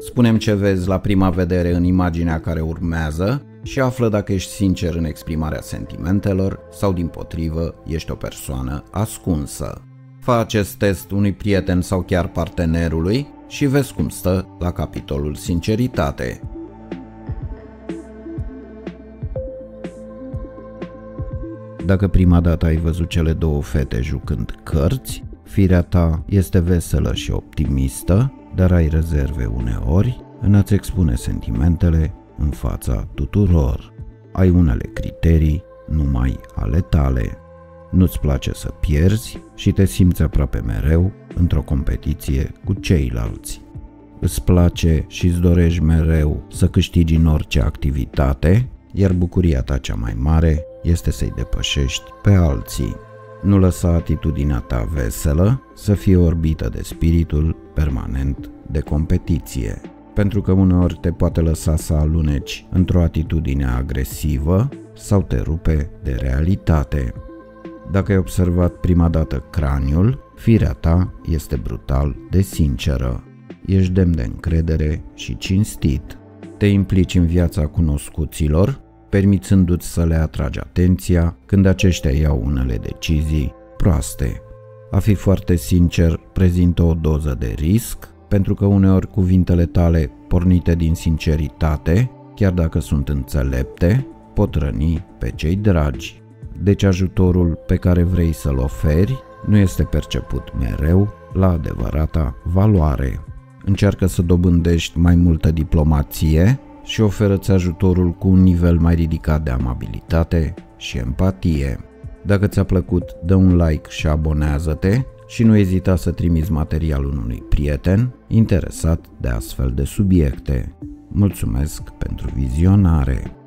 Spune-mi ce vezi la prima vedere în imaginea care urmează și află dacă ești sincer în exprimarea sentimentelor sau, dimpotrivă, ești o persoană ascunsă. Fă acest test unui prieten sau chiar partenerului și vezi cum stă la capitolul sinceritate. Dacă prima dată ai văzut cele două fete jucând cărți, firea ta este veselă și optimistă, dar ai rezerve uneori în a-ți expune sentimentele în fața tuturor. Ai unele criterii numai ale tale. Nu-ți place să pierzi și te simți aproape mereu într-o competiție cu ceilalți. Îți place și îți dorești mereu să câștigi în orice activitate, iar bucuria ta cea mai mare este să-i depășești pe alții. Nu lăsa atitudinea ta veselă să fie orbită de spiritul permanent de competiție, pentru că uneori te poate lăsa să aluneci într-o atitudine agresivă sau te rupe de realitate. Dacă ai observat prima dată craniul, firea ta este brutal de sinceră. Ești demn de încredere și cinstit. Te implici în viața cunoscuților, permițându-ți să le atragi atenția când aceștia iau unele decizii proaste. A fi foarte sincer prezintă o doză de risc, pentru că uneori cuvintele tale pornite din sinceritate, chiar dacă sunt înțelepte, pot răni pe cei dragi. Deci ajutorul pe care vrei să-l oferi nu este perceput mereu la adevărata valoare. Încearcă să dobândești mai multă diplomație și oferă-ți ajutorul cu un nivel mai ridicat de amabilitate și empatie. Dacă ți-a plăcut, dă un like și abonează-te și nu ezita să trimiți materialul unui prieten interesat de astfel de subiecte. Mulțumesc pentru vizionare!